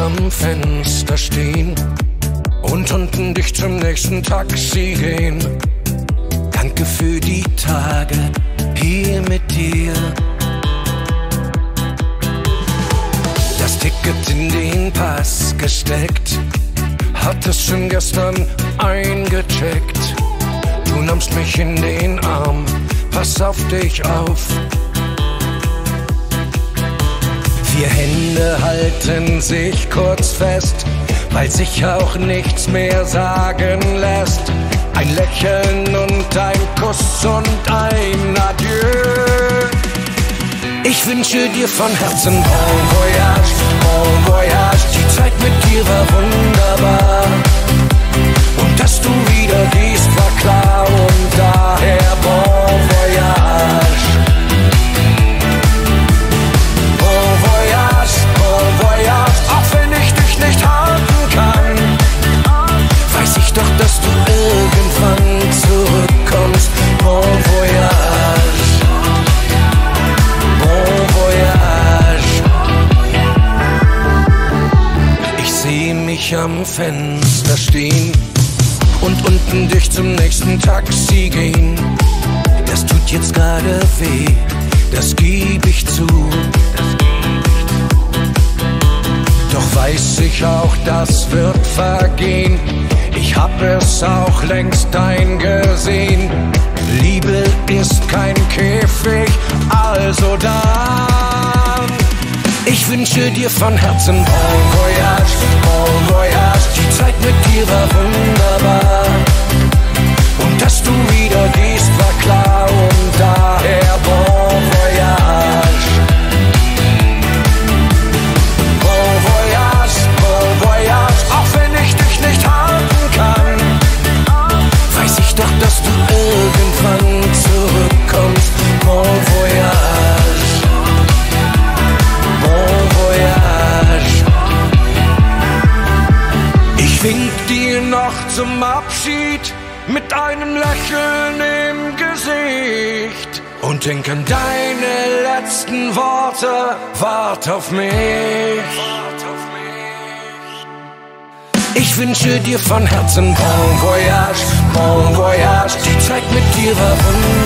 am Fenster stehen und unten dich zum nächsten Taxi gehen. Danke für die Tage hier mit dir. Das Ticket in den Pass gesteckt, hat es schon gestern eingecheckt. Du nimmst mich in den Arm, pass auf dich auf. 4 Hände halten sich kurz fest, weil sich auch nichts mehr sagen lässt. Ein Lächeln und ein Kuss und ein Adieu. Ich wünsche dir von Herzen Bon Voyage, Bon Voyage. Die Zeit mit dir war wunderbar. Und dass du wieder gehst, war klar. Und daher Bon Voyage. Bon Voyage, Bon Voyage. Auch wenn ich dich nicht halten kann, weiß ich doch, dass du irgendwann zurückkommst. Bon Voyage, Bon Voyage. Ich sehe mich am Fenster stehen und unten dich zum nächsten Taxi gehen. Das tut jetzt gerade weh, das geb ich zu. Doch weiß ich auch, das wird vergehen. Ich hab es auch längst eingesehen. Liebe ist kein Käfig, also dann. Ich wünsche dir von Herzen Bon Voyage, Bon Voyage. Die Zeit mit dir war wunderbar. Und dass du wieder gehst, war klar. Und daher Bon Voyage. Bon Voyage, Bon Voyage. Auch wenn ich dich nicht halten kann, weiß ich doch, dass du irgendwann zurückkommst. Bon Voyage, Bon Voyage. Ich wink dir noch zum Abschied mit einem Lächeln im Gesicht und denk an deine letzten Worte. Wart auf mich. Ich wünsche dir von Herzen Bon Voyage, Bon Voyage. Die Zeit mit dir war wunderbar.